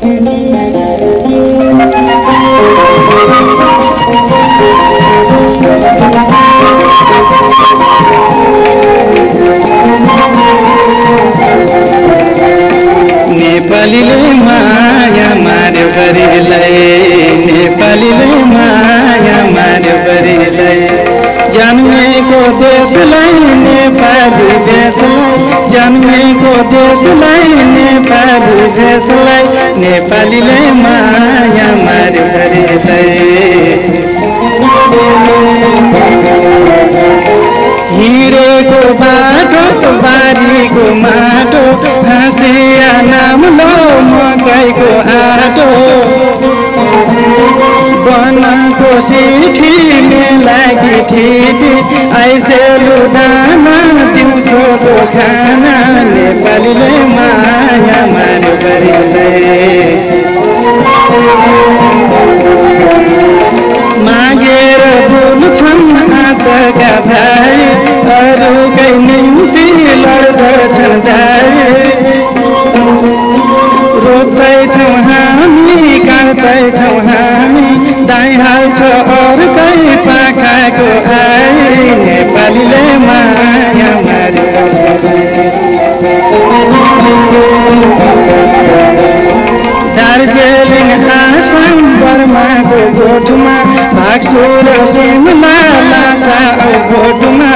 नेपालीले माया मार्यो गरिलाई, नेपालीले माया मार्यो गरिलाई, जन्मेको देशलाई नेपाली देशलाई, जन्मेको देशलाई नेपाली देशलाई, नेपालीले माया मार्यो गरिलाई। हिँडेको बाटो बारीको माटो, हाँसिया नाम्लो मकैको आटो, वनको सिठी मेलाकी ठिटी, आइसेलु दाना दिउँसोको खाना, नेपालीले माया मार्यो गरिलाई। मागेर बोल्छन् आँटका भाइ, अरूकै निम्ति लड्दछन् दाइ, रोप्दैछौँ हामी काट्दैछौँ हामी, दाइहाल्छ अर्कै पाखाको आइ, नेपालीले माया मार्यो। दार्जिलिङ आसाम बर्माको गोठमा, भाग्सु र सिमला लासा औ गोठमा,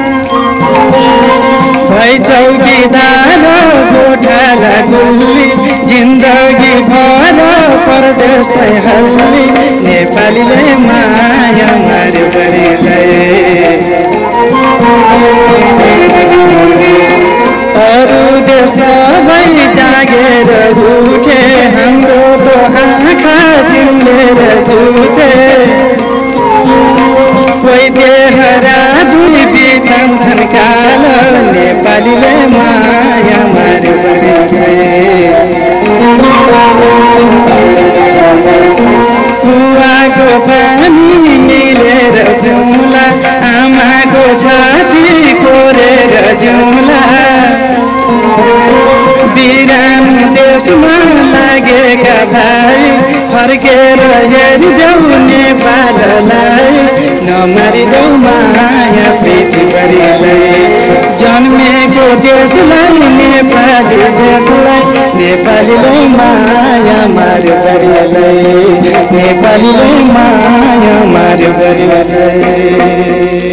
भई चौकीदार गोठाला गुल्ली, जिन्दगी भर परदेशै हल्ली, नेपालीले माया मार्यो गरिलाई। अरू देश सबै जागेर उठे, हाम्रो तो आँखा चिम्लेर सुते, कोही देहरा दुई बिताउँछन् काल, नेपालीले माया मार्यो गरिलाई। कुवाको पानी मिलेर जुम्ला, आमाको छाती कोरेर जुम्ला, बिरानो देशमा लागेका भाइ, फर्केर हेरिदेऊ नेपाललाई, नमारिदेऊ माया प्रीति गरिलाई। जन्मेको देशलाई नेपाली देशलाई, नेपालीले माया मार्यो गरिलाई, नेपालीले माया मार्यो गरिलाई।